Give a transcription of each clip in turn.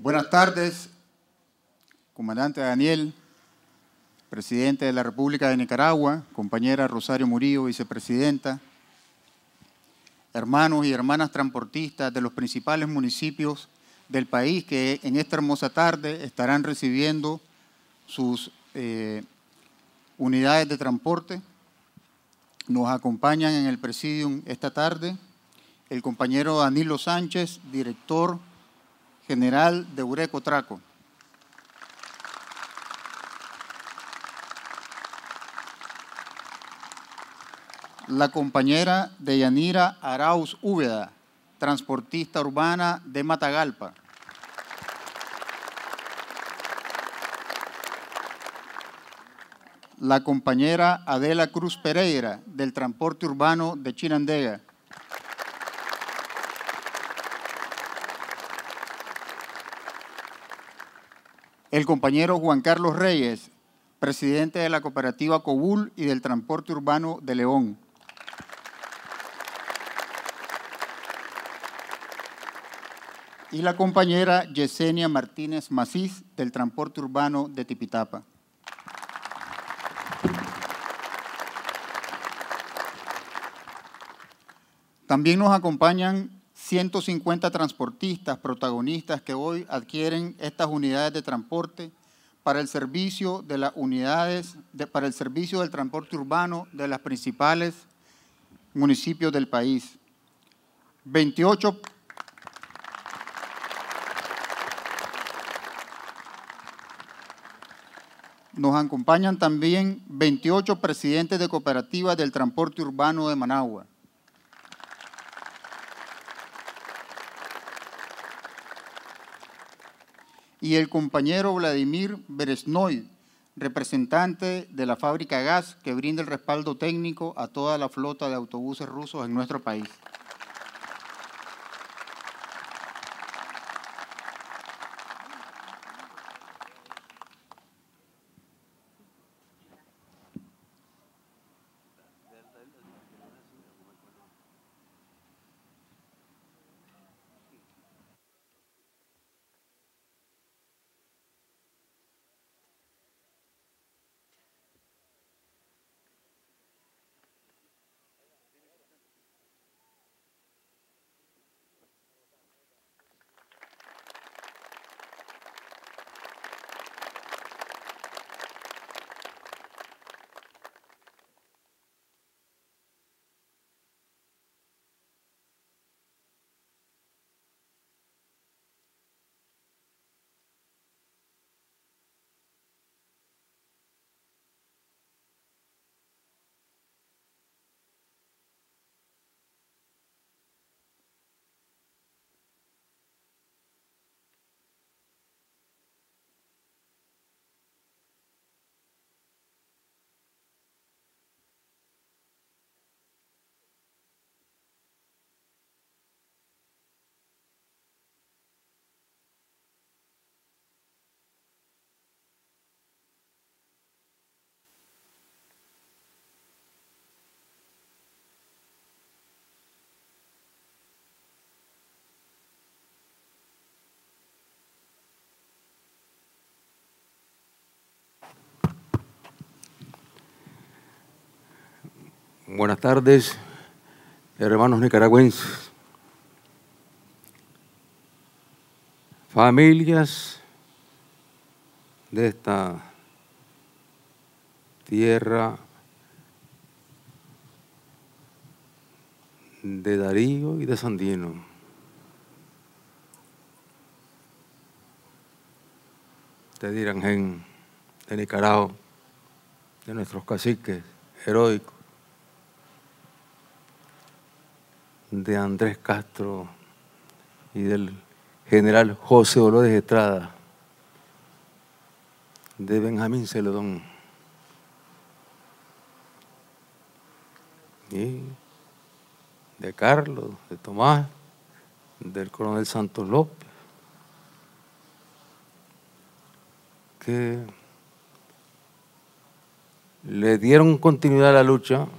Buenas tardes, comandante Daniel, presidente de la República de Nicaragua, compañera Rosario Murillo, vicepresidenta, hermanos y hermanas transportistas de los principales municipios del país que en esta hermosa tarde estarán recibiendo sus unidades de transporte. Nos acompañan en el presidium esta tarde el compañero Danilo Sánchez, director general de Ureco Traco. La compañera Deyanira Arauz Úbeda, transportista urbana de Matagalpa. La compañera Adela Cruz Pereira, del transporte urbano de Chinandega. El compañero Juan Carlos Reyes, presidente de la cooperativa Cobul y del transporte urbano de León. Y la compañera Yesenia Martínez Macís, del transporte urbano de Tipitapa. También nos acompañan 150 transportistas protagonistas que hoy adquieren estas unidades de transporte para el servicio de las para el servicio del transporte urbano de los principales municipios del país. 28 Nos acompañan también 28 presidentes de cooperativas del transporte urbano de Managua. Y el compañero Vladimir Beresnoy, representante de la fábrica Gas, que brinda el respaldo técnico a toda la flota de autobuses rusos en nuestro país. Buenas tardes, hermanos nicaragüenses, familias de esta tierra de Darío y de Sandino. De Dirangén, de Nicaragua, de nuestros caciques heroicos, de Andrés Castro y del general José Dolores Estrada, de Benjamín Celedón y de Carlos, de Tomás, del coronel Santos López, que le dieron continuidad a la lucha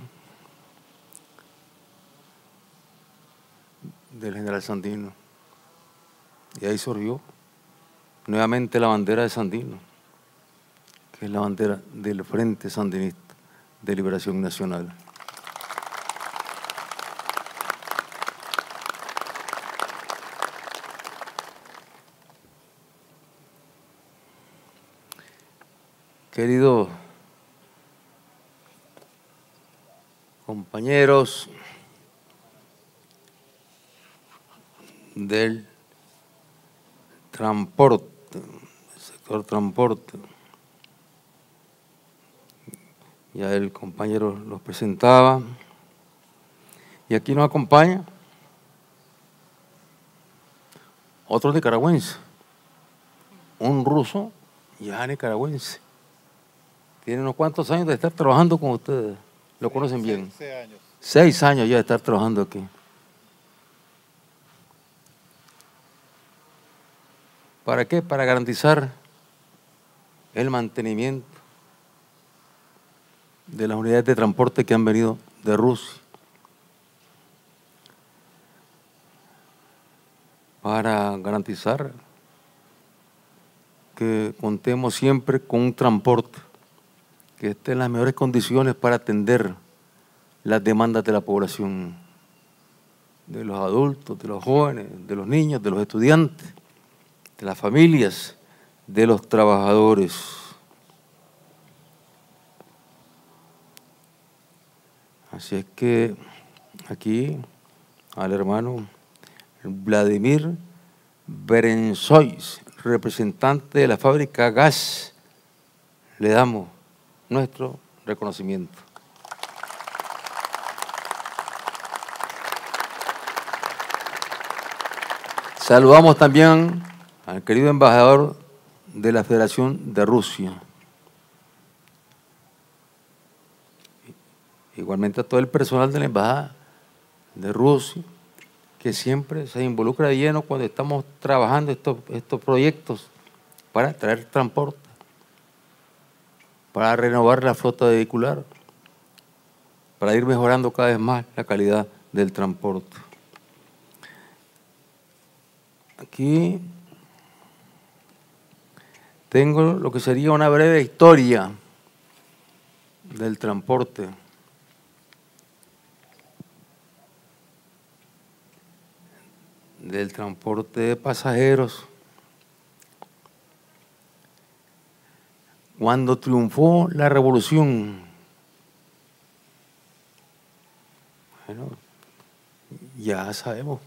del general Sandino. Y ahí surgió nuevamente la bandera de Sandino, que es la bandera del Frente Sandinista de Liberación Nacional. Queridos compañeros del transporte, sector transporte, ya el compañero los presentaba, y aquí nos acompaña otro nicaragüense, un ruso ya nicaragüense. Tiene unos cuantos años de estar trabajando con ustedes, lo conocen bien. 6 años. 6 años ya de estar trabajando aquí. ¿Para qué? Para garantizar el mantenimiento de las unidades de transporte que han venido de Rusia. Para garantizar que contemos siempre con un transporte que esté en las mejores condiciones para atender las demandas de la población, de los adultos, de los jóvenes, de los niños, de los estudiantes, de las familias, de los trabajadores. Así es que aquí al hermano Vladimir Berensois, representante de la fábrica GAS, le damos nuestro reconocimiento. Saludamos también al querido embajador de la Federación de Rusia. Igualmente a todo el personal de la Embajada de Rusia, que siempre se involucra de lleno cuando estamos trabajando estos proyectos para traer transporte, para renovar la flota vehicular, para ir mejorando cada vez más la calidad del transporte. Aquí tengo lo que sería una breve historia del transporte. Del transporte de pasajeros. Cuando triunfó la revolución, bueno, ya sabemos,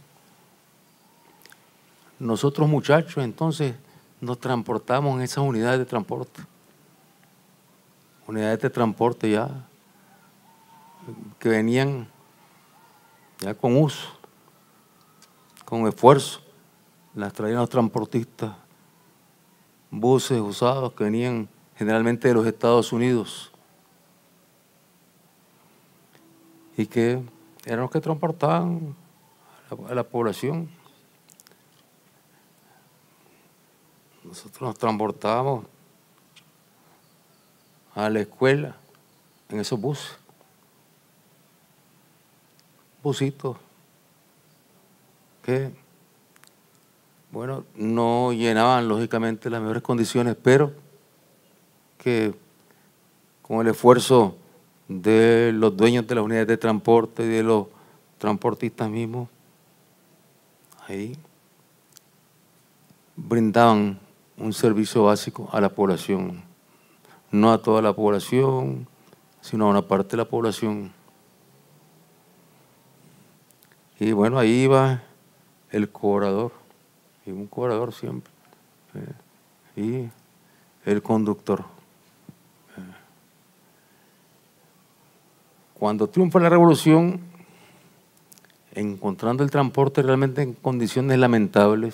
nosotros muchachos entonces nos transportamos en esas unidades de transporte. Unidades de transporte ya que venían ya con uso, con esfuerzo, las traían los transportistas, buses usados que venían generalmente de los Estados Unidos y que eran los que transportaban a la población. Nosotros nos transportábamos a la escuela en esos buses, busitos que, bueno, no llenaban lógicamente las mejores condiciones, pero que con el esfuerzo de los dueños de las unidades de transporte y de los transportistas mismos, ahí brindaban un servicio básico a la población, no a toda la población, sino a una parte de la población. Y bueno, ahí iba el cobrador, y un cobrador siempre, y el conductor. Cuando triunfa la revolución, encontrando el transporte realmente en condiciones lamentables,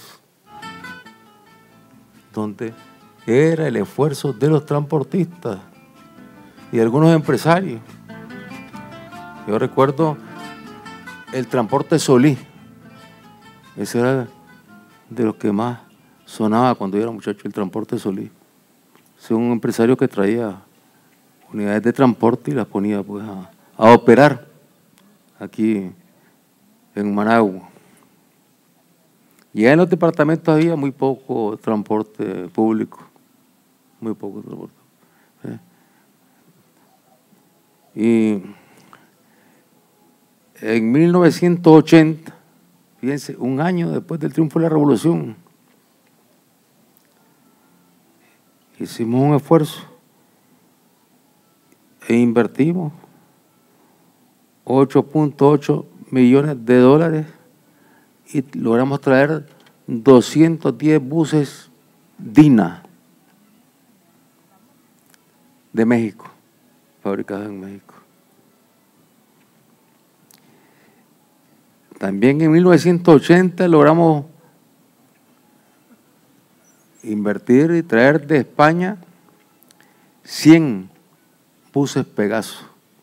donde era el esfuerzo de los transportistas y de algunos empresarios. Yo recuerdo el transporte Solís, ese era de los que más sonaba cuando yo era muchacho, el transporte Solís. Es un empresario que traía unidades de transporte y las ponía pues a operar aquí en Managua. Y en los departamentos había muy poco transporte público, muy poco transporte. Y en 1980, fíjense, un año después del triunfo de la Revolución, hicimos un esfuerzo e invertimos 8.8 millones de dólares y logramos traer 210 buses DINA de México, fabricados en México. También en 1980 logramos invertir y traer de España 100 buses Pegaso.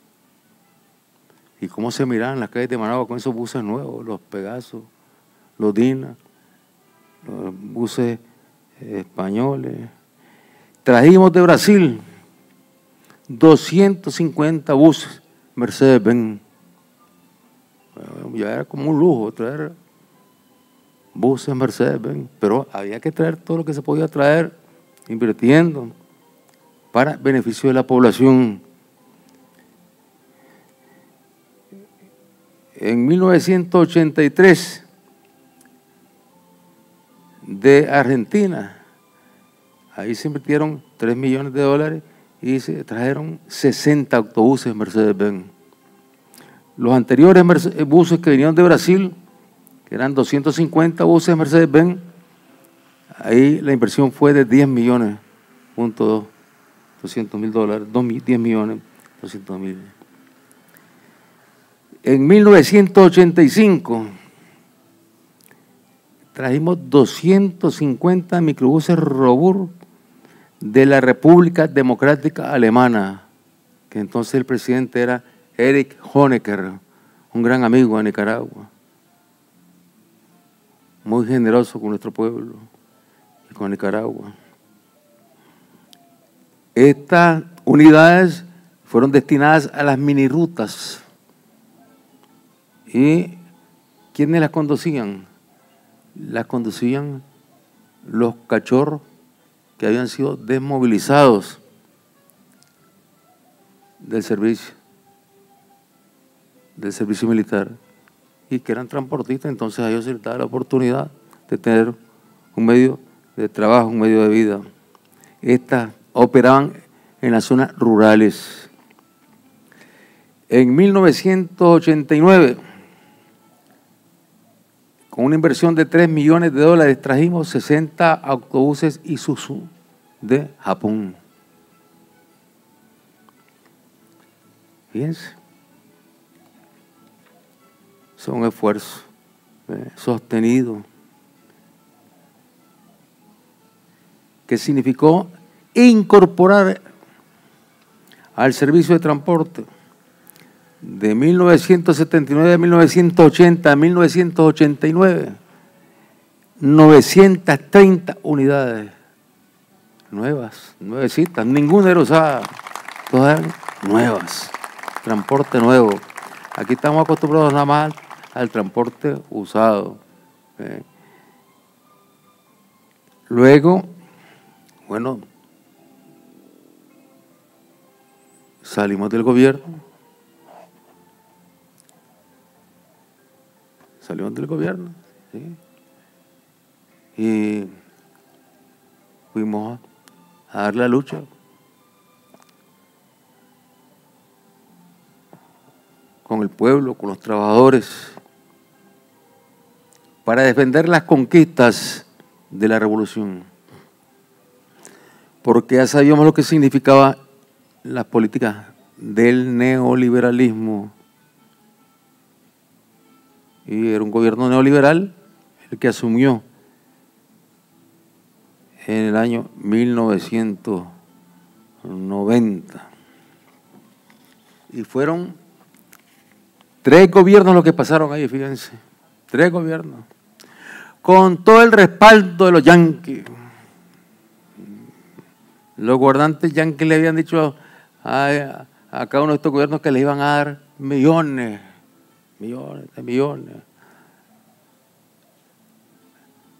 ¿Y cómo se miraban las calles de Managua con esos buses nuevos, los Pegaso, los DINA, los buses españoles? Trajimos de Brasil 250 buses Mercedes-Benz. Ya era como un lujo traer buses Mercedes-Benz, pero había que traer todo lo que se podía traer, invirtiendo para beneficio de la población. En 1983, de Argentina, ahí se invirtieron 3 millones de dólares y se trajeron 60 autobuses Mercedes-Benz. Los anteriores buses que vinieron de Brasil, que eran 250 buses Mercedes-Benz, ahí la inversión fue de 10 millones, punto 200 mil dólares, 10 millones, 200 mil. En 1985 trajimos 250 microbuses Robur de la República Democrática Alemana, que entonces el presidente era Erich Honecker, un gran amigo de Nicaragua, muy generoso con nuestro pueblo y con Nicaragua. Estas unidades fueron destinadas a las minirutas. ¿Y quiénes las conducían? Las conducían los cachorros que habían sido desmovilizados del servicio militar y que eran transportistas. Entonces a ellos se les daba la oportunidad de tener un medio de trabajo, un medio de vida. Estas operaban en las zonas rurales. En 1989, con una inversión de 3 millones de dólares, trajimos 60 autobuses Isuzu de Japón. Fíjense. Es un esfuerzo sostenido que significó incorporar al servicio de transporte de 1979 a 1980 a 1989, 930 unidades nuevas, nuevecitas, ninguna era usada, todas eran nuevas, transporte nuevo. Aquí estamos acostumbrados nada más al transporte usado. Luego, bueno, salimos del gobierno. Salimos del gobierno, ¿sí? Y fuimos a dar la lucha. Con el pueblo, con los trabajadores, para defender las conquistas de la revolución. Porque ya sabíamos lo que significaba las políticas del neoliberalismo. Y era un gobierno neoliberal el que asumió en el año 1990. Y fueron 3 gobiernos los que pasaron ahí, fíjense. 3 gobiernos. Con todo el respaldo de los yanquis. Los gobernantes yanquis le habían dicho a cada uno de estos gobiernos que les iban a dar millones de millones.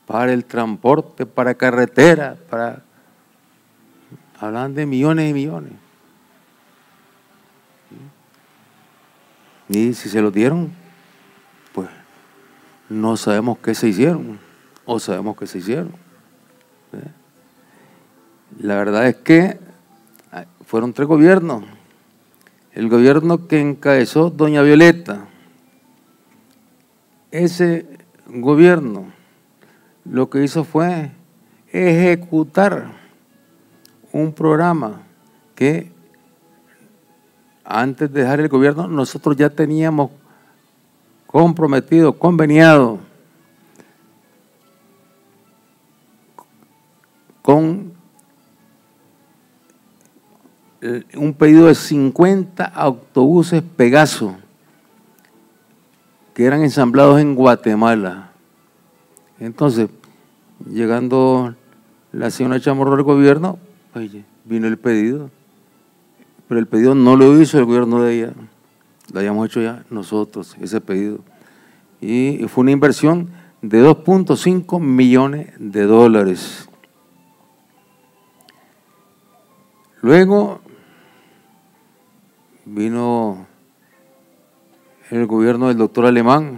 para el transporte, para carretera, hablan de millones y millones. Y si se lo dieron, pues no sabemos qué se hicieron, o sabemos qué se hicieron. La verdad es que fueron 3 gobiernos. El gobierno que encabezó doña Violeta, ese gobierno lo que hizo fue ejecutar un programa que antes de dejar el gobierno nosotros ya teníamos comprometido, conveniado con un pedido de 50 autobuses Pegaso que eran ensamblados en Guatemala. Entonces, llegando la señora Chamorro al gobierno, oye, vino el pedido, pero el pedido no lo hizo el gobierno de ella, lo habíamos hecho ya nosotros, ese pedido. Y fue una inversión de 2.5 millones de dólares. Luego vino el gobierno del doctor Alemán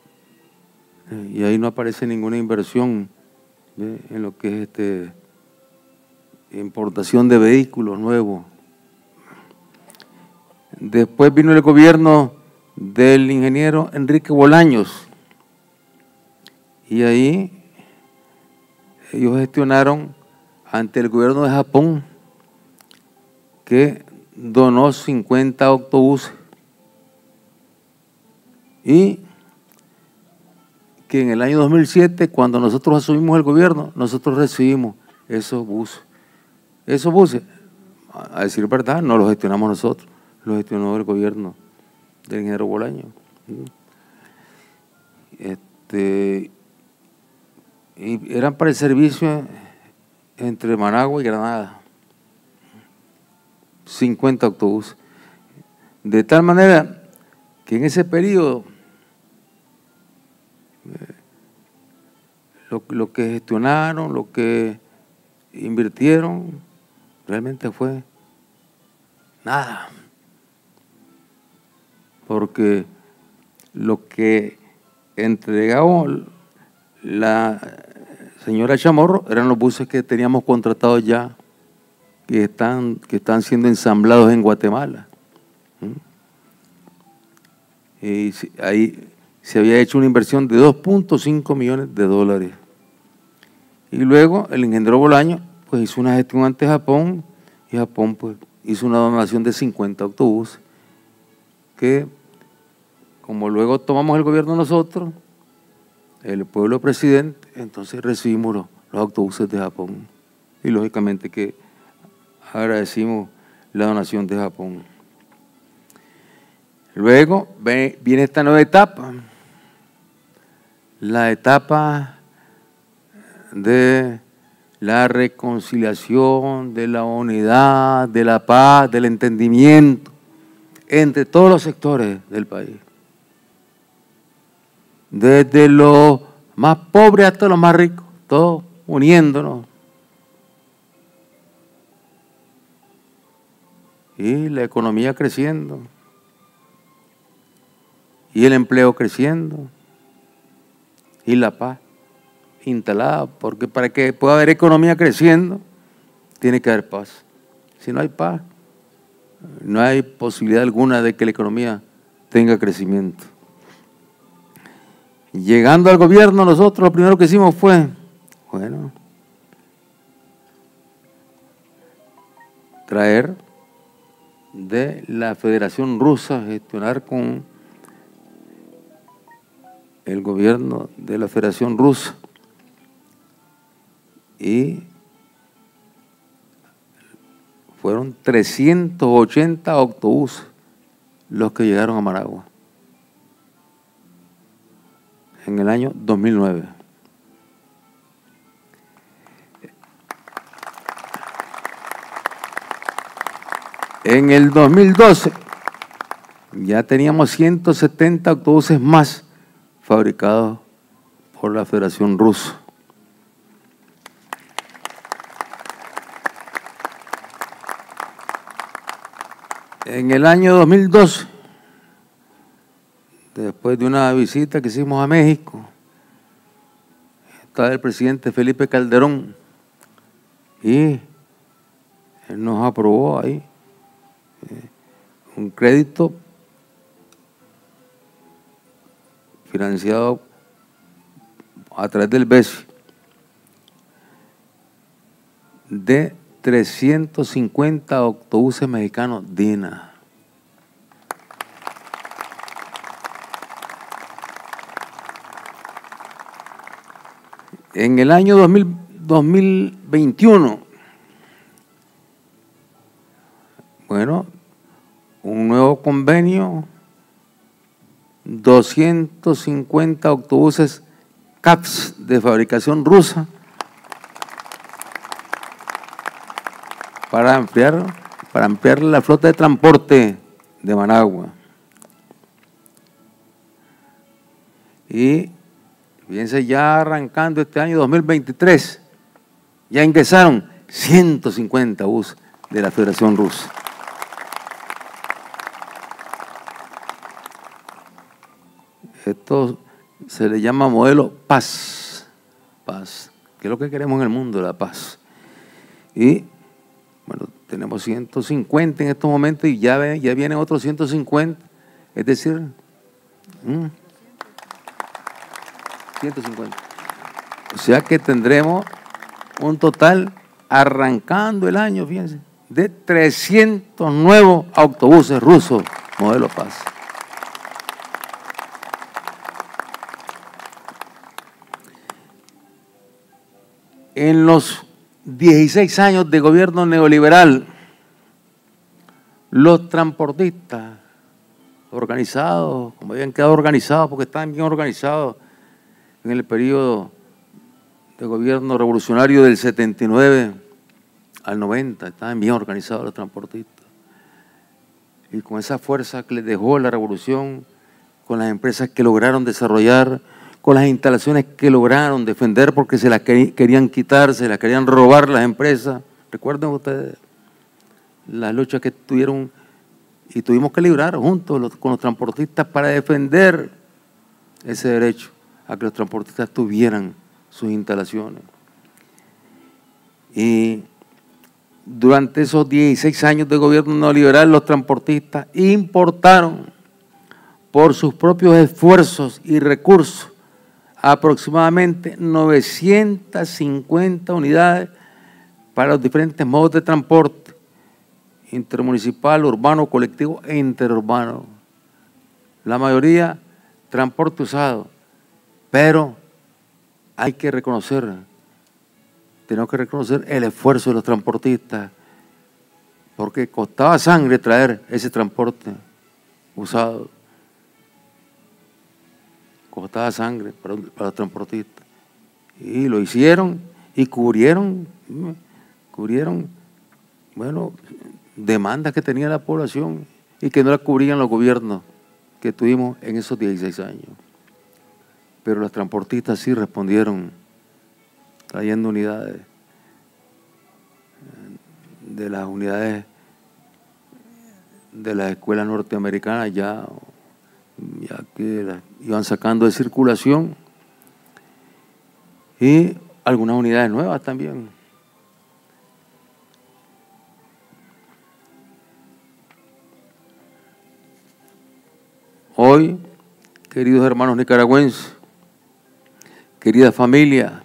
y ahí no aparece ninguna inversión en lo que es importación de vehículos nuevos. Después vino el gobierno del ingeniero Enrique Bolaños y ahí ellos gestionaron ante el gobierno de Japón que donó 50 autobuses y que en el año 2007, cuando nosotros asumimos el gobierno, nosotros recibimos esos buses. Esos buses, a decir verdad, no los gestionamos nosotros, los gestionó el gobierno del ingeniero Bolaños. Y eran para el servicio entre Managua y Granada. 50 autobuses. De tal manera que en ese periodo lo que gestionaron, lo que invirtieron, realmente fue nada. Porque lo que entregó la señora Chamorro eran los buses que teníamos contratados ya, que están siendo ensamblados en Guatemala. Y ahí se había hecho una inversión de 2.5 millones de dólares. Y luego el ingeniero Bolaño pues hizo una gestión ante Japón y Japón pues hizo una donación de 50 autobuses que, como luego tomamos el gobierno nosotros, el pueblo presidente, entonces recibimos los autobuses de Japón y lógicamente que agradecimos la donación de Japón. Luego viene esta nueva etapa, la etapa de la reconciliación, de la unidad, de la paz, del entendimiento entre todos los sectores del país. Desde los más pobres hasta los más ricos, todos uniéndonos. Y la economía creciendo. Y el empleo creciendo. Y la paz instalada, porque para que pueda haber economía creciendo, tiene que haber paz. Si no hay paz, no hay posibilidad alguna de que la economía tenga crecimiento. Llegando al gobierno, nosotros lo primero que hicimos fue, bueno, traer de la Federación Rusa, gestionar con el gobierno de la Federación Rusa y fueron 380 autobuses los que llegaron a Managua en el año 2009. En el 2012 ya teníamos 170 autobuses más fabricados por la Federación Rusa. En el año 2012, después de una visita que hicimos a México, estaba el presidente Felipe Calderón y él nos aprobó ahí un crédito financiado a través del BESI de 350 autobuses mexicanos DINA. En el año 2021, bueno, un nuevo convenio, 250 autobuses CAPS de fabricación rusa para ampliar la flota de transporte de Managua. Y fíjense, ya arrancando este año 2023, ya ingresaron 150 buses de la Federación Rusa. Esto se le llama modelo paz, que es lo que queremos en el mundo, la paz. Y bueno, tenemos 150 en estos momentos y ya vienen otros 150, es decir, 150. O sea que tendremos un total, arrancando el año, fíjense, de 300 nuevos autobuses rusos, modelo paz. En los 16 años de gobierno neoliberal, los transportistas organizados, como habían quedado organizados, porque estaban bien organizados en el periodo de gobierno revolucionario del 79 al 90, estaban bien organizados los transportistas. Y con esa fuerza que les dejó la revolución, con las empresas que lograron desarrollar, con las instalaciones que lograron defender porque se las querían quitar, se las querían robar las empresas. Recuerden ustedes las luchas que tuvieron y tuvimos que librar juntos con los transportistas para defender ese derecho a que los transportistas tuvieran sus instalaciones. Y durante esos 16 años de gobierno neoliberal, los transportistas importaron por sus propios esfuerzos y recursos aproximadamente 950 unidades para los diferentes modos de transporte, intermunicipal, urbano, colectivo e interurbano. La mayoría transporte usado, pero hay que reconocer, tenemos que reconocer el esfuerzo de los transportistas, porque costaba sangre traer ese transporte usado. Costaba sangre para los transportistas. Y lo hicieron y cubrieron, bueno, demandas que tenía la población y que no la cubrían los gobiernos que tuvimos en esos 16 años. Pero los transportistas sí respondieron, trayendo unidades, de las unidades de las escuelas norteamericanas ya que las iban sacando de circulación, y algunas unidades nuevas también. Hoy, queridos hermanos nicaragüenses, querida familia,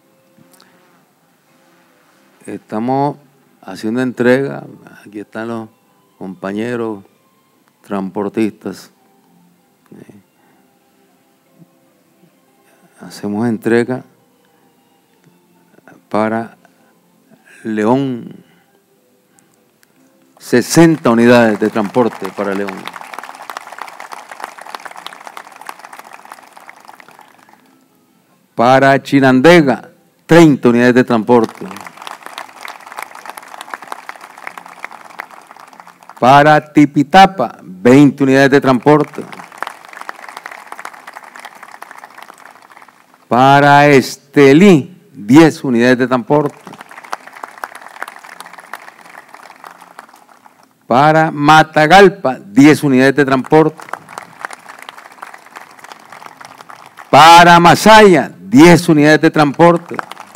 estamos haciendo entrega, aquí están los compañeros transportistas. Hacemos entrega para León, 60 unidades de transporte para León. Para Chinandega, 30 unidades de transporte. Para Tipitapa, 20 unidades de transporte. Para Estelí, 10 unidades de transporte. Para Matagalpa, 10 unidades de transporte. Para Masaya, 10 unidades de transporte.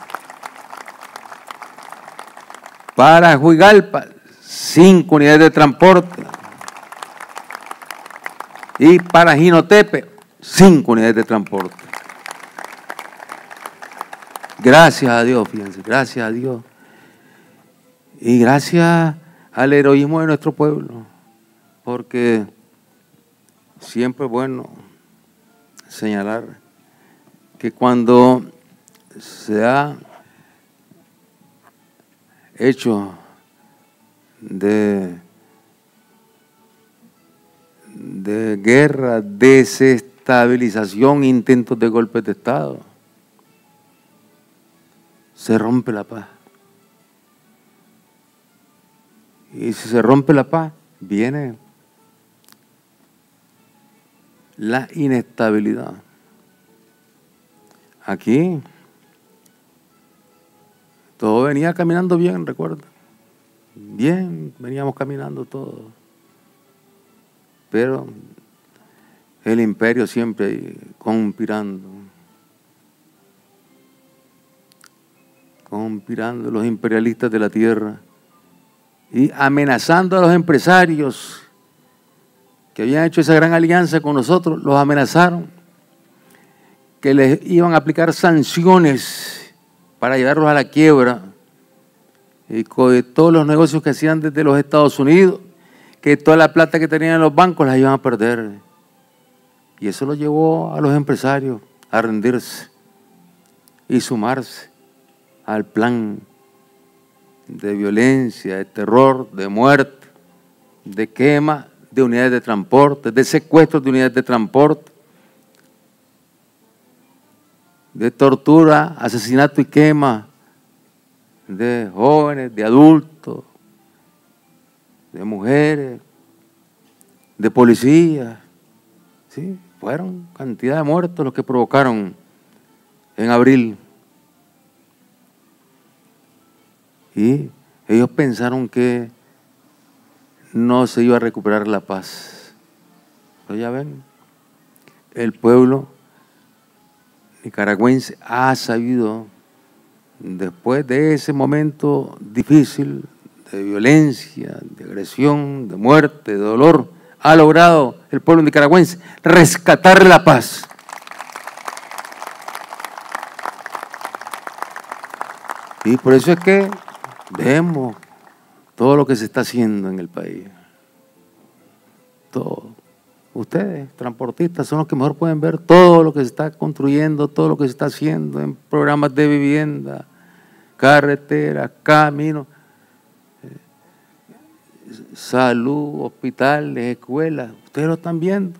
Para Juigalpa, 5 unidades de transporte. Y para Jinotepe, 5 unidades de transporte. Gracias a Dios, fíjense, gracias a Dios. Y gracias al heroísmo de nuestro pueblo, porque siempre es bueno señalar que cuando se ha hecho de guerra, desestabilización, intentos de golpes de Estado, se rompe la paz. Y si se rompe la paz, viene la inestabilidad. Aquí todo venía caminando bien, recuerda. Bien, veníamos caminando todo. Pero el imperio siempre ahí conspirando, los imperialistas de la tierra, y amenazando a los empresarios que habían hecho esa gran alianza con nosotros, los amenazaron que les iban a aplicar sanciones para llevarlos a la quiebra, y con todos los negocios que hacían desde los Estados Unidos, que toda la plata que tenían en los bancos la iban a perder. Y eso lo llevó a los empresarios a rendirse y sumarse al plan de violencia, de terror, de muerte, de quema de unidades de transporte, de secuestros de unidades de transporte, de tortura, asesinato y quema de jóvenes, de adultos, de mujeres, de policías. ¿Sí? Fueron cantidad de muertos los que provocaron en abril. Y ellos pensaron que no se iba a recuperar la paz. Pero ya ven, el pueblo nicaragüense ha sabido, después de ese momento difícil, de violencia, de agresión, de muerte, de dolor, ha logrado el pueblo nicaragüense rescatar la paz. Y por eso es que vemos todo lo que se está haciendo en el país. Todo. Ustedes, transportistas, son los que mejor pueden ver todo lo que se está construyendo, todo lo que se está haciendo en programas de vivienda, carreteras, caminos, salud, hospitales, escuelas. Ustedes lo están viendo.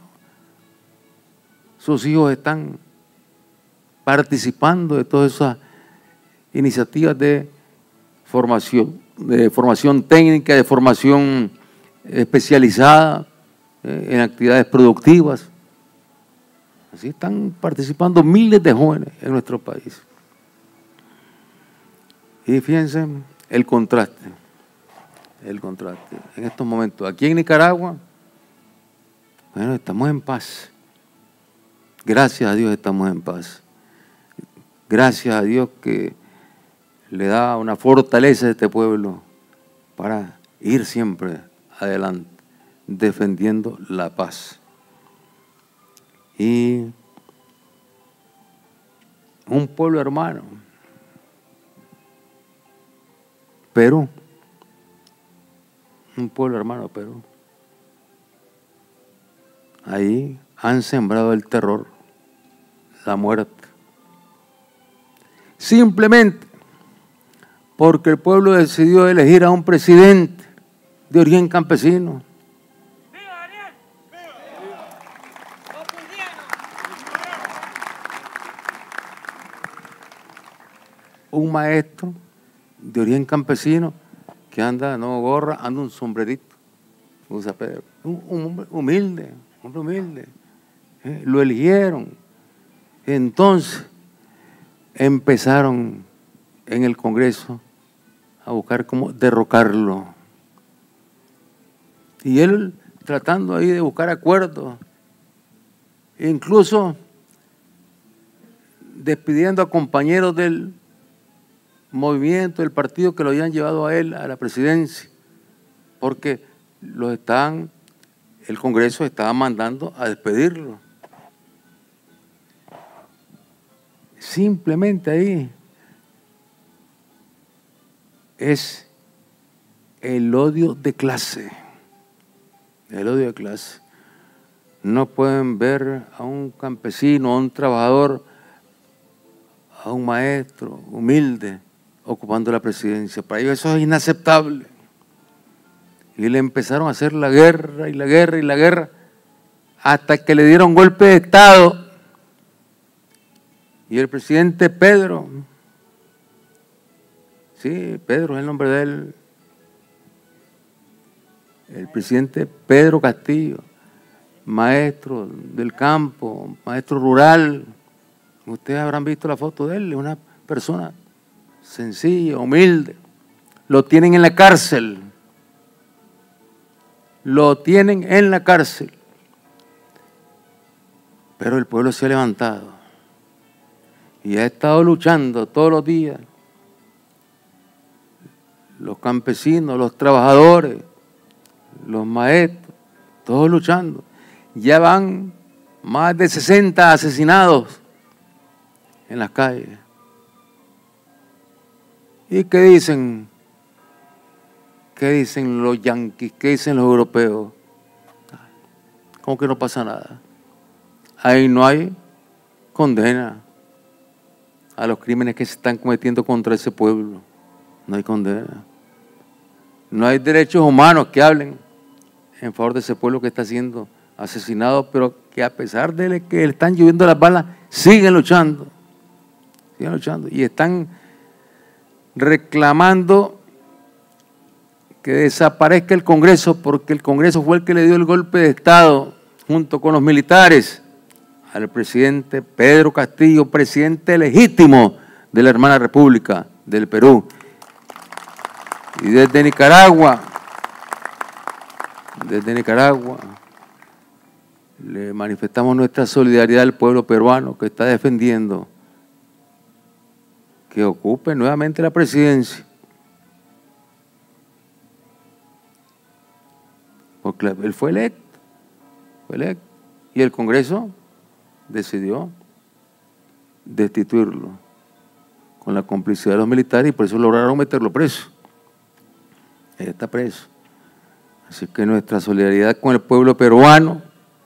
Sus hijos están participando de todas esas iniciativas de formación técnica, de formación especializada en actividades productivas. Así están participando miles de jóvenes en nuestro país. Y fíjense el contraste. En estos momentos, aquí en Nicaragua, bueno, estamos en paz. Gracias a Dios estamos en paz. Gracias a Dios que le da una fortaleza a este pueblo para ir siempre adelante, defendiendo la paz. Y un pueblo hermano, Perú, un pueblo hermano Perú. Ahí han sembrado el terror, la muerte. Simplemente porque el pueblo decidió elegir a un presidente de origen campesino. Un maestro de origen campesino que anda, no gorra, anda un sombrerito, usa Pedro, un hombre humilde, lo eligieron. Entonces empezaron en el Congreso a buscar cómo derrocarlo. Y él tratando ahí de buscar acuerdos, incluso despidiendo a compañeros del movimiento, del partido que lo habían llevado a él a la presidencia, porque el Congreso estaba mandando a despedirlo. Simplemente ahí es el odio de clase. El odio de clase. No pueden ver a un campesino, a un trabajador, a un maestro humilde ocupando la presidencia. Para ellos eso es inaceptable. Y le empezaron a hacer la guerra y la guerra y la guerra hasta que le dieron golpe de Estado. Y el presidente Pedro, sí, Pedro es el nombre de él, el presidente Pedro Castillo, maestro del campo, maestro rural. Ustedes habrán visto la foto de él, es una persona sencilla, humilde. Lo tienen en la cárcel. Lo tienen en la cárcel. Pero el pueblo se ha levantado y ha estado luchando todos los días. Los campesinos, los trabajadores, los maestros, todos luchando. Ya van más de 60 asesinados en las calles. ¿Y qué dicen? ¿Qué dicen los yanquis? ¿Qué dicen los europeos? Como que no pasa nada. Ahí no hay condena a los crímenes que se están cometiendo contra ese pueblo. No hay condena. No hay derechos humanos que hablen en favor de ese pueblo que está siendo asesinado, pero que a pesar de que le están lloviendo las balas, siguen luchando. Siguen luchando. Y están reclamando que desaparezca el Congreso, porque el Congreso fue el que le dio el golpe de Estado, junto con los militares, al presidente Pedro Castillo, presidente legítimo de la hermana República del Perú. Y desde Nicaragua, le manifestamos nuestra solidaridad al pueblo peruano que está defendiendo que ocupe nuevamente la presidencia. Porque él fue electo, y el Congreso decidió destituirlo con la complicidad de los militares y por eso lograron meterlo preso. Él está preso. Así que nuestra solidaridad con el pueblo peruano,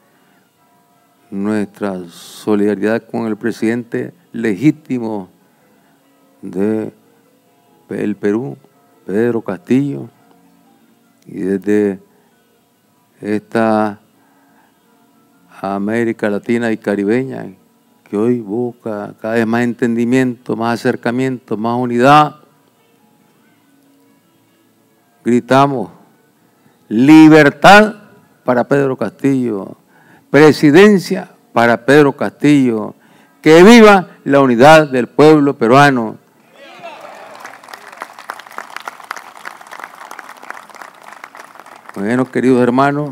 nuestra solidaridad con el presidente legítimo del Perú, Pedro Castillo, y desde esta América Latina y Caribeña, que hoy busca cada vez más entendimiento, más acercamiento, más unidad. Gritamos, libertad para Pedro Castillo, presidencia para Pedro Castillo, que viva la unidad del pueblo peruano. Bueno, queridos hermanos,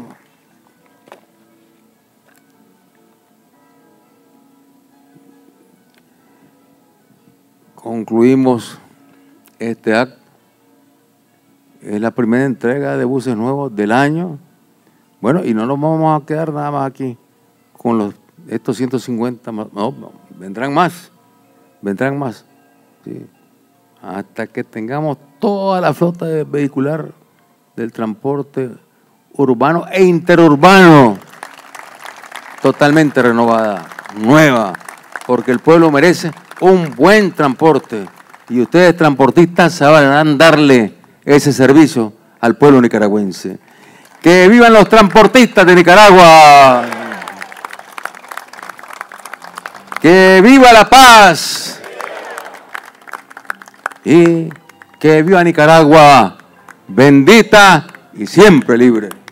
concluimos este acto. Es la primera entrega de buses nuevos del año. Bueno, y no nos vamos a quedar nada más aquí con estos 150 más. No, vendrán más. Sí. Hasta que tengamos toda la flota vehicular del transporte urbano e interurbano totalmente renovada, nueva, porque el pueblo merece un buen transporte y ustedes transportistas sabrán darle ese servicio al pueblo nicaragüense. ¡Que vivan los transportistas de Nicaragua! ¡Que viva la paz! Y que viva Nicaragua, bendita y siempre libre.